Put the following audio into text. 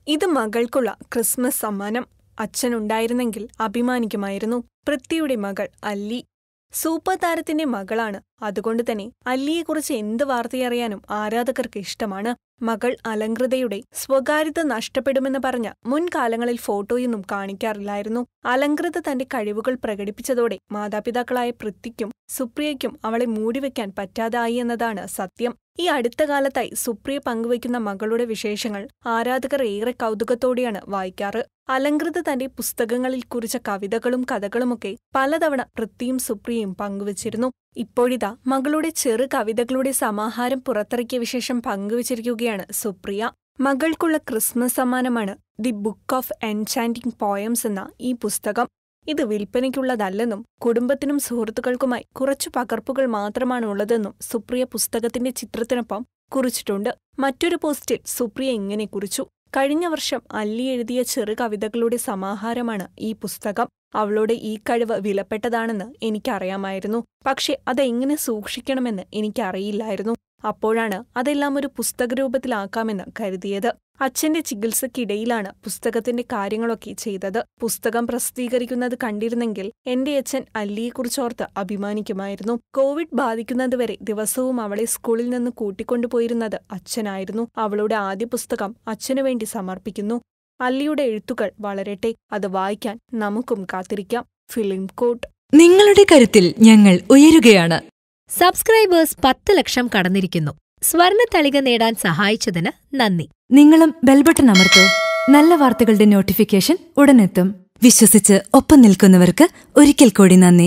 ഇത് മകൾക്കുള്ള ക്രിസ്മസ് സമ്മാനം. അച്ഛനുണ്ടായിരുന്നെങ്കിൽ അഭിമാനിക്കുമായിരുന്നു. പൃഥ്വിയുടെ മകൾ അല്ലി സൂപ്പർ താരത്തിന്റെ മകളാണ്. അതുകൊണ്ടുതന്നെ അല്ലിയെക്കുറിച്ച് എന്ത് വാർത്തയറിയാനും ആരാധകർക്ക് ഇഷ്ടമാണ്. മകൾ അലങ്കൃതയുടെ സ്വകാര്യത നഷ്ടപ്പെടുമെന്ന് പറഞ്ഞ മുൻകാലങ്ങളിൽ ഫോട്ടോയൊന്നും കാണിക്കാറില്ലായിരുന്നു. അലങ്കൃത തന്റെ കഴിവുകൾ പ്രകടിപ്പിച്ചതോടെ മാതാപിതാക്കളായ പൃഥ്വിക്കും സുപ്രിയയ്ക്കും അവളെ മൂടിവെക്കാൻ പറ്റാതായി എന്നതാണ് സത്യം. ഈ അടുത്ത കാലത്തായി സുപ്രിയ പങ്കുവയ്ക്കുന്ന മകളുടെ വിശേഷങ്ങൾ ആരാധകർ ഏറെ കൗതുകത്തോടെയാണ് വായിക്കാറ്. അലങ്കൃത തന്റെ പുസ്തകങ്ങളിൽ കുറിച്ച കവിതകളും കഥകളുമൊക്കെ പലതവണ പൃഥ്വിയും സുപ്രിയയും പങ്കുവച്ചിരുന്നു. ഇപ്പോഴിതാ മകളുടെ ചെറു കവിതകളുടെ സമാഹാരം പുറത്തിറക്കിയ വിശേഷം പങ്കുവച്ചിരിക്കുകയാണ് സുപ്രിയ. മകൾക്കുള്ള ക്രിസ്മസ് സമ്മാനമാണ് the book of enchanting poems എന്ന ഈ പുസ്തകം. ഇത് വിൽപ്പനയ്ക്കുള്ളതല്ലെന്നും കുടുംബത്തിനും സുഹൃത്തുക്കൾക്കുമായി കുറച്ചു പകർപ്പുകൾ മാത്രമാണുള്ളതെന്നും സുപ്രിയ പുസ്തകത്തിന്റെ ചിത്രത്തിനൊപ്പം കുറിച്ചിട്ടുണ്ട്. മറ്റൊരു പോസ്റ്റിൽ സുപ്രിയ ഇങ്ങനെ കുറിച്ചു: കഴിഞ്ഞ വർഷം അല്ലി എഴുതിയ ചെറു കവിതകളുടെ സമാഹാരമാണ് ഈ പുസ്തകം. അവളുടെ ഈ കഴിവ് വിലപ്പെട്ടതാണെന്ന് എനിക്കറിയാമായിരുന്നു. പക്ഷെ അതെങ്ങനെ സൂക്ഷിക്കണമെന്ന് എനിക്കറിയില്ലായിരുന്നു. അപ്പോഴാണ് അതെല്ലാം ഒരു പുസ്തകരൂപത്തിലാക്കാമെന്ന് കരുതിയത്. അച്ഛന്റെ ചികിത്സയ്ക്കിടയിലാണ് പുസ്തകത്തിന്റെ കാര്യങ്ങളൊക്കെ ചെയ്തത്. പുസ്തകം പ്രസിദ്ധീകരിക്കുന്നത് കണ്ടിരുന്നെങ്കിൽ എന്റെ അച്ഛൻ അല്ലിയെക്കുറിച്ചോർത്ത് അഭിമാനിക്കുമായിരുന്നു. കോവിഡ് ബാധിക്കുന്നതുവരെ ദിവസവും അവളെ സ്കൂളിൽ നിന്ന് കൂട്ടിക്കൊണ്ടുപോയിരുന്നത് അച്ഛനായിരുന്നു. അവളുടെ ആദ്യ പുസ്തകം അച്ഛനു വേണ്ടി സമർപ്പിക്കുന്നു. അല്ലിയുടെ എഴുത്തുകൾ വളരട്ടെ. അത് വായിക്കാൻ നമുക്കും കാത്തിരിക്കാം. ഫിലിം കോട്ട്. നിങ്ങളുടെ കരുത്തിൽ ഞങ്ങൾ ഉയരുകയാണ്. സബ്സ്ക്രൈബേഴ്സ് 10 ലക്ഷം കടന്നിരിക്കുന്നു. സ്വർണത്തളിക നേടാൻ സഹായിച്ചതിന് നന്ദി. നിങ്ങളും ബെൽബട്ടൺ അമർത്തോ. നല്ല വാർത്തകളുടെ നോട്ടിഫിക്കേഷൻ ഉടനെത്തും. വിശ്വസിച്ച് ഒപ്പം നിൽക്കുന്നവർക്ക് ഒരിക്കൽ കൂടി നന്ദി.